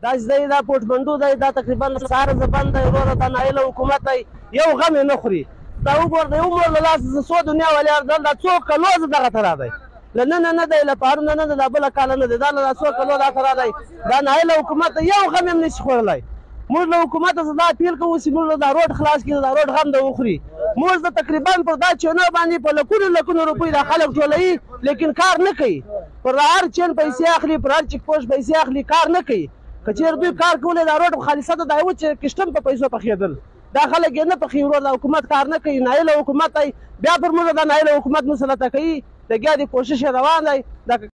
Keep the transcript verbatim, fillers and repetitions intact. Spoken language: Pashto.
داسې دی دا پورټمنډو دی دا تقریبا سهار زبند دی وروره دا نایله حکومت دی یو غم یې نه خوري دا وګوره د یو مور له لاسه څو دنیا ولیار دا څو کلو زه دغه ته راغی له ننه نه دی له پرونه نه دی دا بله کاله نه دی دا له څو کلو دا ته راغی دا نایله حکومت دی یو غم یې نشي خوړلی موږ له حکومته څه دا اپیل کوو چې موږ دا روډ خلاص کړي دا روډ غم د وخوري موږ د تقریبا پر دا چینو باندې په لکونو لکونو روپۍ دا خلک ټولوي لیکن کار نه کوي پر هر چین پیسې اخلي پر هر چیک پوسټ پیسې اخلي کار نه کوي که چېرې دوی کار کولی دا روډ خالصه ده دا یو چې کشتم په پیسو پخېدل دا خلک یې نه پخوي ورور دا حکومت کار نه کوي نایله حکومت دی بیا پر موږ دا نایله حکومت مسلطه کوي لګیا دی کوشش یې روان دی